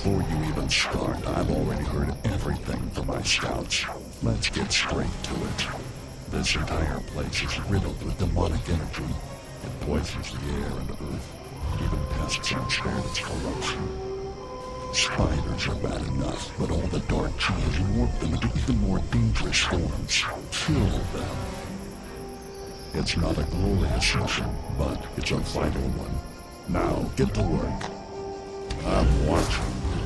Before you even start, I've already heard everything from my scouts. Let's get straight to it. This entire place is riddled with demonic energy. It poisons the air and earth. Even pests aren't spared its corruption. Spiders are bad enough, but all the dark chi has warped them into even more dangerous forms. Kill them. It's not a glorious mission, but it's a vital one. Now, get to work. I'm watching.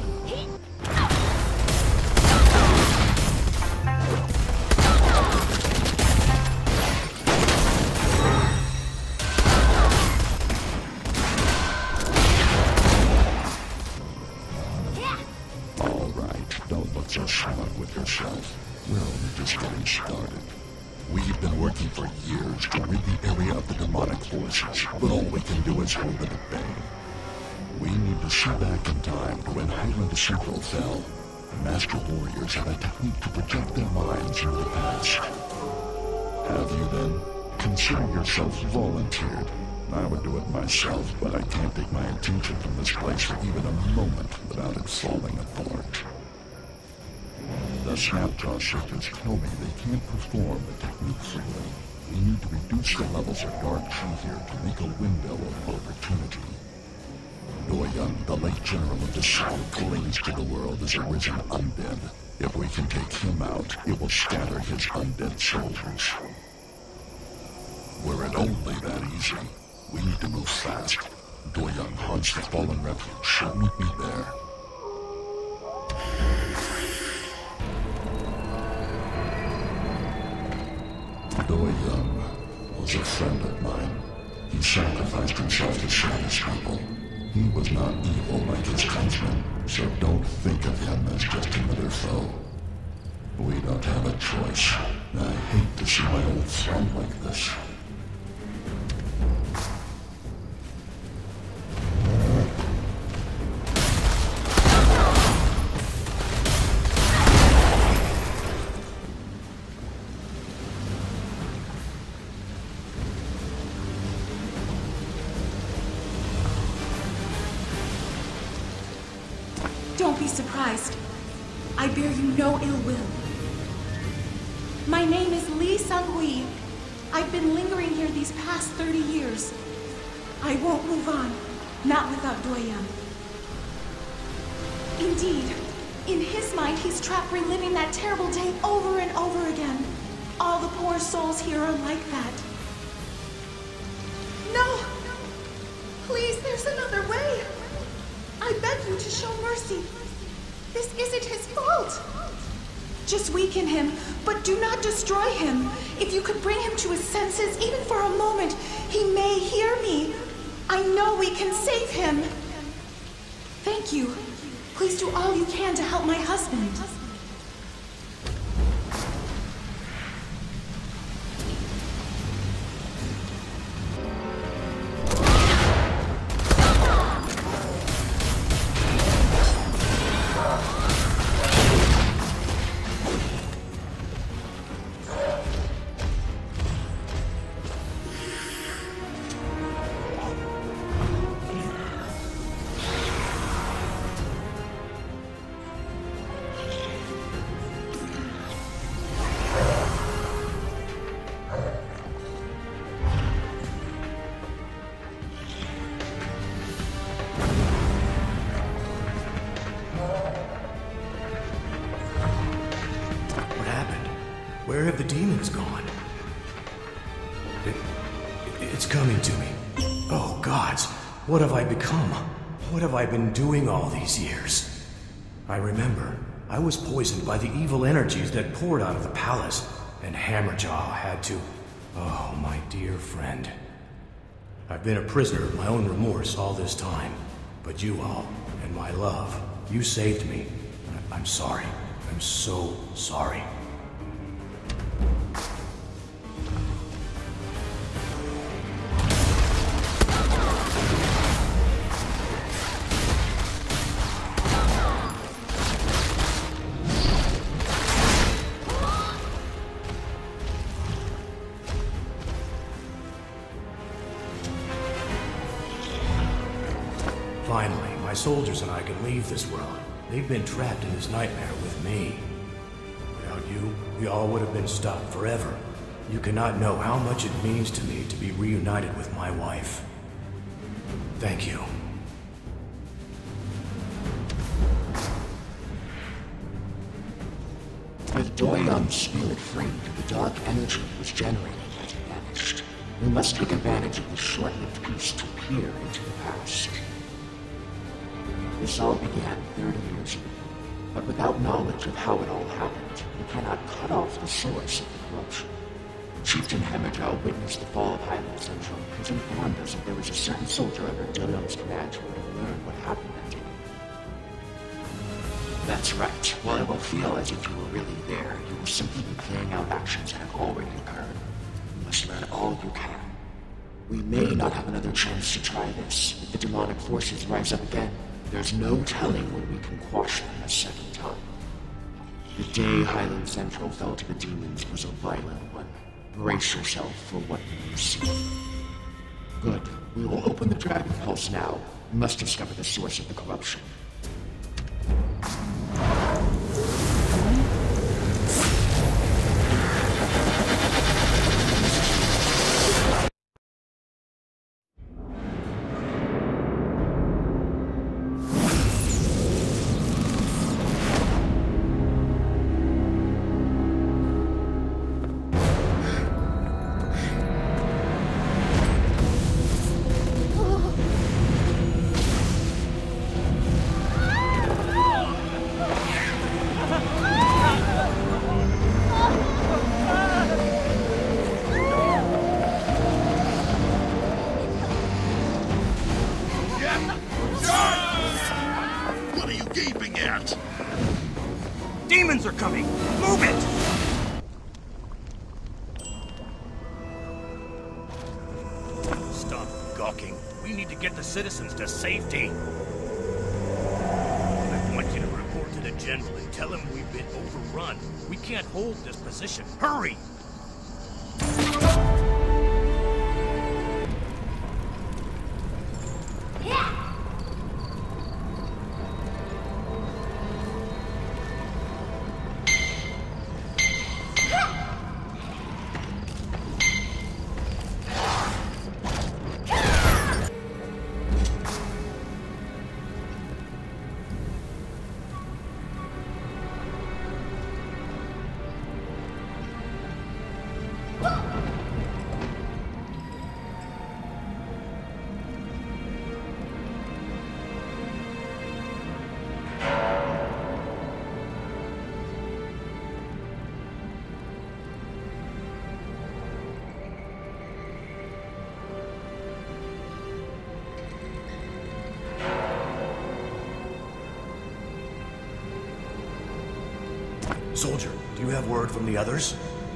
All right, don't look so smug with yourself. We're only just getting started. We've been working for years to rid the area of the demonic forces, but all we can do is hold it at bay. We need to see back in time to when Highland Central fell. Master warriors had a technique to project their minds into the past. Have you then? Consider yourself volunteered. I would do it myself, but I can't take my attention from this place for even a moment without it falling apart. The snapjaw shifters tell me they can't perform the technique freely. We need to reduce the levels of dark chi here to make a window of opportunity. Doyoung, the late general of the South, clings to the world as a risen undead. If we can take him out, it will scatter his undead soldiers. Were it only that easy. We need to move fast. Doyoung haunts the fallen refuge, so meet me there. Doyoung was a friend of mine. He sacrificed himself to save his people. He was not evil like his countrymen, so don't think of him as just another foe. We don't have a choice. I hate to see my old friend like this. Don't be surprised. I bear you no ill will. My name is Lee Sung-hui. I've been lingering here these past 30 years. I won't move on, not without Doyoung. Indeed, in his mind, he's trapped reliving that terrible day over and over again. All the poor souls here are like that. No! Please, there's another way. I beg you to show mercy. This isn't his fault. Just weaken him, but do not destroy him. If you could bring him to his senses, even for a moment, he may hear me. I know we can save him. Thank you. Please do all you can to help my husband. Where have the demons gone? It's coming to me. Oh, gods, what have I become? What have I been doing all these years? I remember, I was poisoned by the evil energies that poured out of the palace, and Hammerjaw had to... Oh, my dear friend. I've been a prisoner of my own remorse all this time, but you all, and my love, you saved me. I'm sorry. I'm so sorry. Finally, my soldiers and I can leave this world. They've been trapped in this nightmare with me. Without you, we all would have been stuck forever. You cannot know how much it means to me to be reunited with my wife. Thank you. With Dou Yun's spirit freed, the dark energy was generated as it vanished. We must take advantage of this short-lived peace to peer into the past. This all began 30 years ago, but without knowledge of how it all happened, we cannot cut off the source of the corruption. Chieftain Hemerdell witnessed the fall of Highland Central, and informed us that there was a certain soldier under Dou Yun's command who would have learned what happened that day. That's right. While it will feel as if you were really there, you will simply be playing out actions that have already occurred. You must learn all you can. We may not have another chance to try this. If the demonic forces rise up again, there's no telling when we can quash them a second time. The day Highland Central fell to the demons was a violent one. Brace yourself for what you will see. Good. We will open the Dragon Pulse now. We must discover the source of the corruption. Demons are coming! Move it! Stop gawking. We need to get the citizens to safety. I want you to report to the general and tell him we've been overrun. We can't hold this position. Hurry! Soldier, do you have word from the others?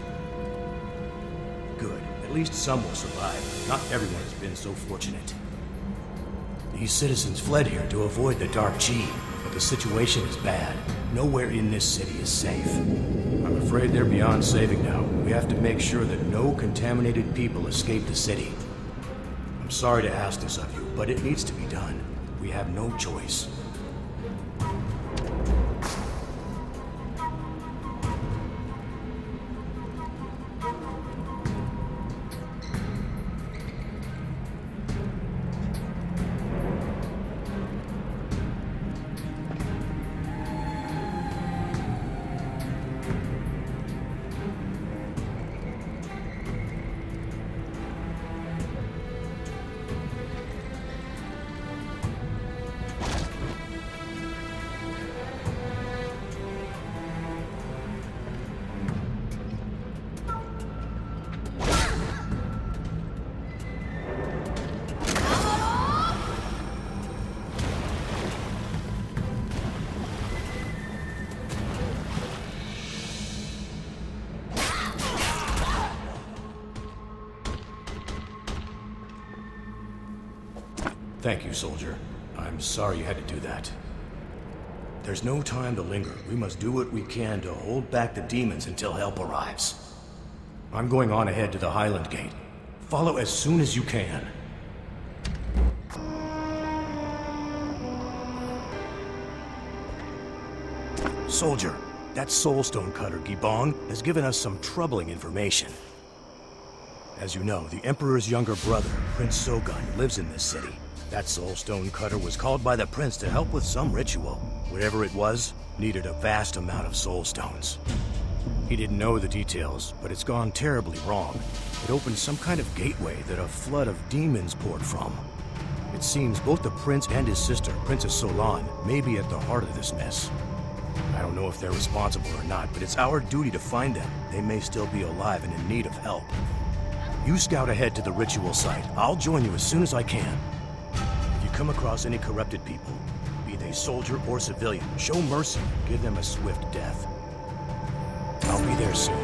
Good. At least some will survive. Not everyone has been so fortunate. These citizens fled here to avoid the Dark Chi, but the situation is bad. Nowhere in this city is safe. I'm afraid they're beyond saving now. We have to make sure that no contaminated people escape the city. I'm sorry to ask this of you, but it needs to be done. We have no choice. Thank you, soldier. I'm sorry you had to do that. There's no time to linger. We must do what we can to hold back the demons until help arrives. I'm going on ahead to the Highland Gate. Follow as soon as you can. Soldier, that Soulstone cutter, Gibong, has given us some troubling information. As you know, the Emperor's younger brother, Prince Sogun, lives in this city. That Soulstone cutter was called by the Prince to help with some ritual. Whatever it was, needed a vast amount of Soulstones. He didn't know the details, but it's gone terribly wrong. It opened some kind of gateway that a flood of demons poured from. It seems both the Prince and his sister, Princess Solan, may be at the heart of this mess. I don't know if they're responsible or not, but it's our duty to find them. They may still be alive and in need of help. You scout ahead to the ritual site. I'll join you as soon as I can. If you come across any corrupted people, be they soldier or civilian, show mercy and give them a swift death. I'll be there soon.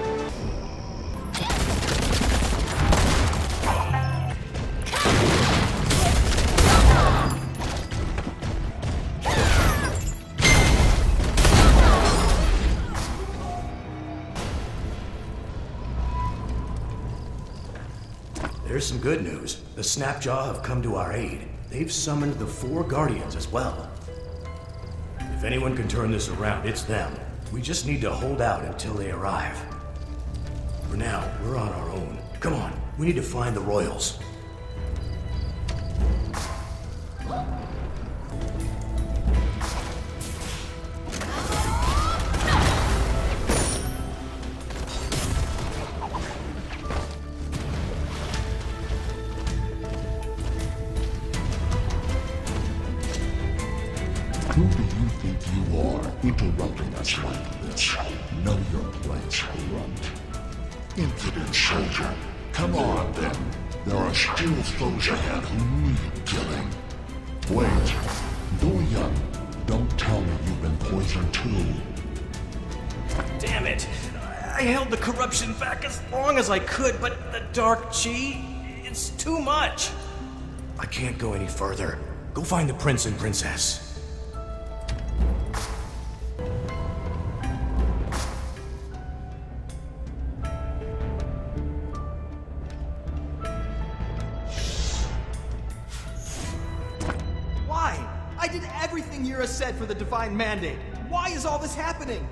There's some good news. The Snapjaw have come to our aid. They've summoned the 4 Guardians as well. If anyone can turn this around, it's them. We just need to hold out until they arrive. For now, we're on our own. Come on, we need to find the Royals. Who do you think you are, interrupting us like this? Know your place, grunt. Impudent soldier. Come on, then. There are still foes ahead who need killing. Wait. Doyoung, don't tell me you've been poisoned too. Damn it! I held the corruption back as long as I could, but the dark chi, it's too much. I can't go any further. Go find the Prince and Princess. Why? I did everything Yura said for the Divine Mandate. Why is all this happening?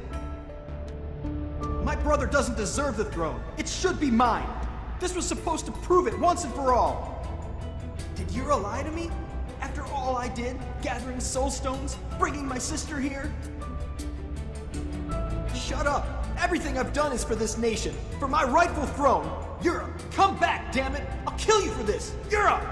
My brother doesn't deserve the throne. It should be mine. This was supposed to prove it once and for all. Did Yura lie to me? After all I did, gathering soul stones, bringing my sister here? Shut up. Everything I've done is for this nation, for my rightful throne. Yura, come back, damn it! I'll kill you for this! Yura!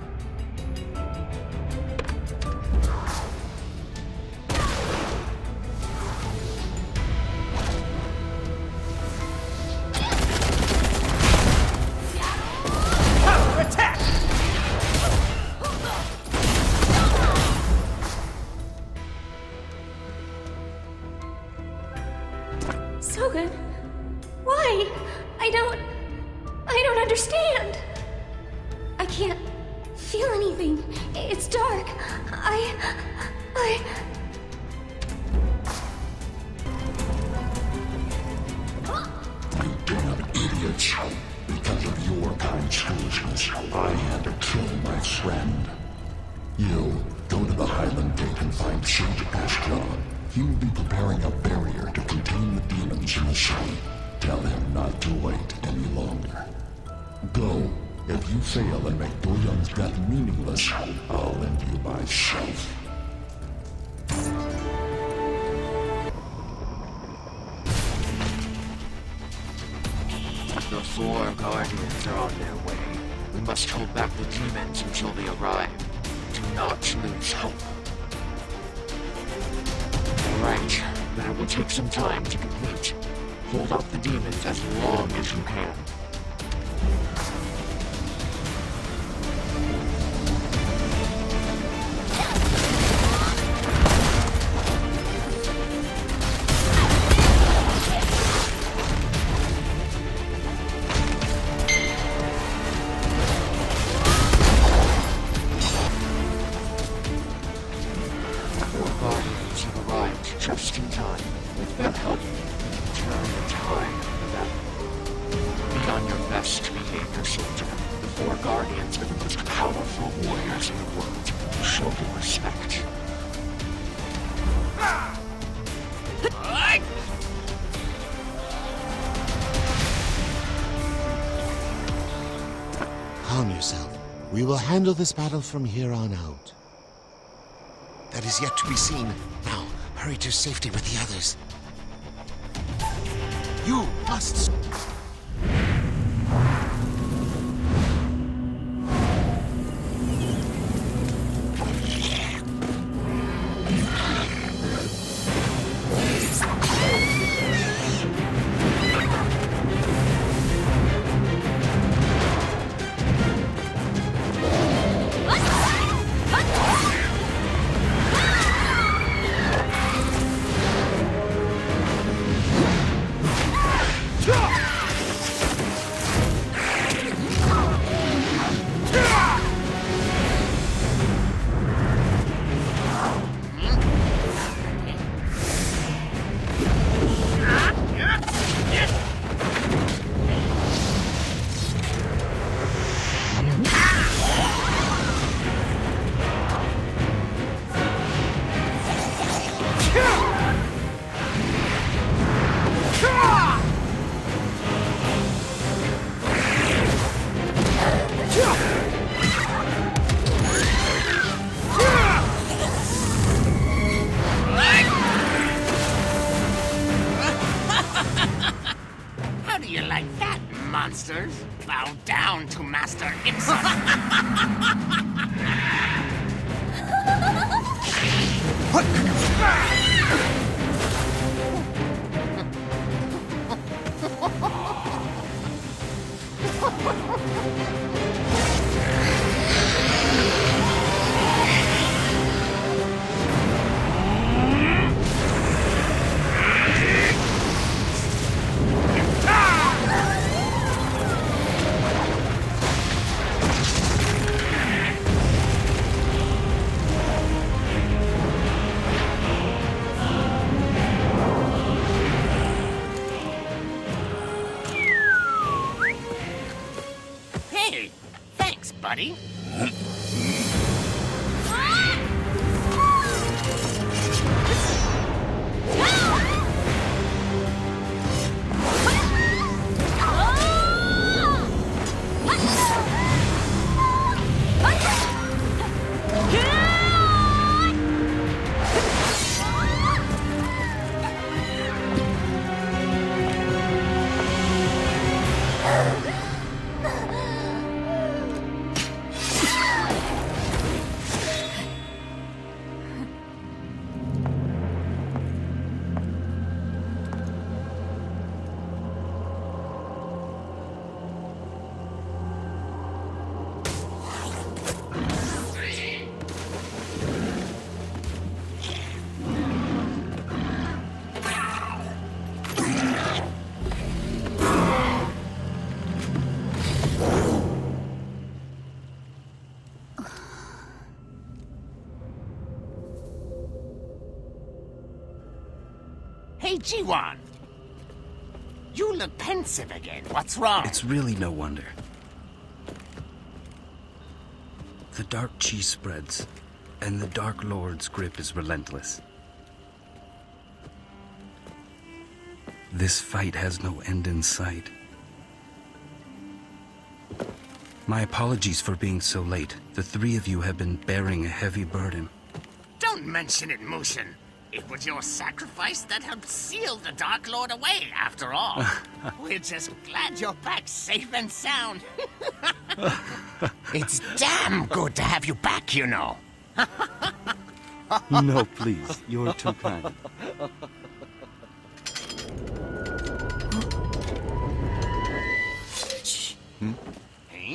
Sogun, why? I don't understand. I can't feel anything. It's dark. You damn idiots. Because of your kind foolishness, I had to kill my friend. You, go to the Highland Gate and find Sage Ashjon. He will be preparing a barrier to contain the demons in the city. Tell him not to wait any longer. Go. If you fail and make Doyoung's death meaningless, I'll end you myself. The 4 Guardians are on their way. We must hold back the demons until they arrive. Do not lose hope. Right, but it will take some time to complete. Hold off the demons as long as you can. Just in time. With their help, turn the tide of battle. Be on your best behavior, soldier. The 4 Guardians are the most powerful warriors in the world. Show them respect. We will handle this battle from here on out. That is yet to be seen. Now, hurry to safety with the others. You must... How do you like that, monsters? Bow down to Master Ixon. Hey, thanks, buddy. Hey, G1. You look pensive again. What's wrong? It's really no wonder. The Dark Chi spreads, and the Dark Lord's grip is relentless. This fight has no end in sight. My apologies for being so late. The three of you have been bearing a heavy burden. Don't mention it, Mushin. It was your sacrifice that helped seal the Dark Lord away, after all. We're just glad you're back safe and sound. It's damn good to have you back, you know. No, please. You're too kind. Hmm? Hey?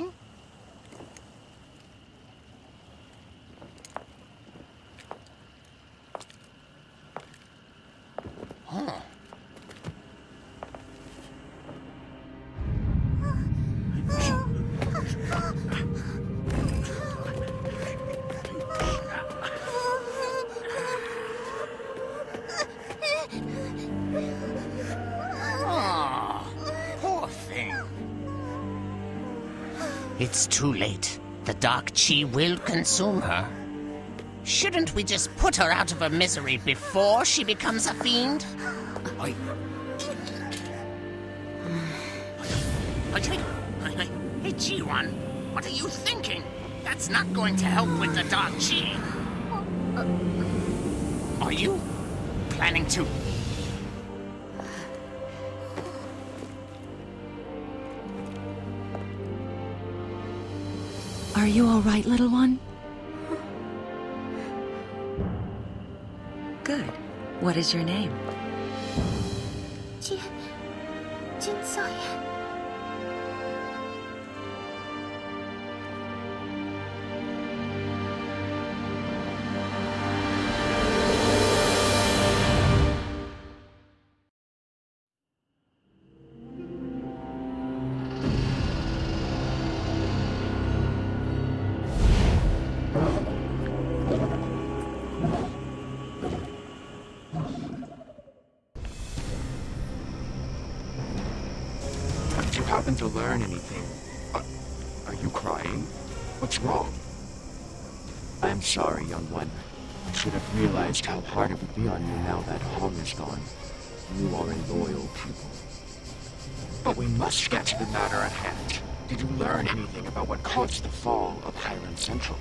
Huh. Oh, poor thing. It's too late. The Dark Chi will consume her. Shouldn't we just put her out of her misery before she becomes a fiend? Hey, G1, what are you thinking? That's not going to help with the Dark Chi. Are you planning to... Are you all right, little one? Good. What is your name? Jin Soya. Happen to learn anything? Are you crying? What's wrong? I'm sorry, young one. I should have realized how hard it would be on you now that Hong is gone. You are a loyal pupil. But we must get to the matter at hand. Did you learn anything about what caused the fall of Highland Central?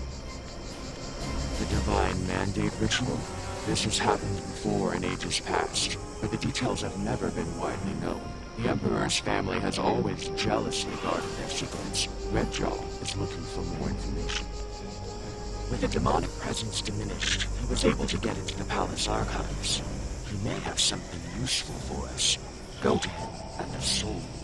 The Divine Mandate ritual? This has happened before in ages past, but the details have never been widely known. The Emperor's family has always jealously guarded their secrets. Redjaw is looking for more information. With the demonic presence diminished, he was able to get into the palace archives. He may have something useful for us. Go to him at the Soul